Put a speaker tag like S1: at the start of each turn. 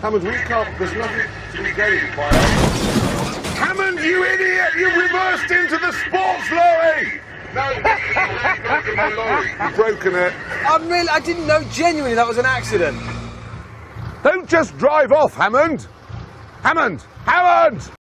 S1: Hammond, we can't, there's nothing to be gained by Hammond, you idiot! You reversed into the sports lorry! No, you've broken my lorry. You've broken it.
S2: I didn't know genuinely that was an accident.
S1: Don't just drive off, Hammond! Hammond! Hammond!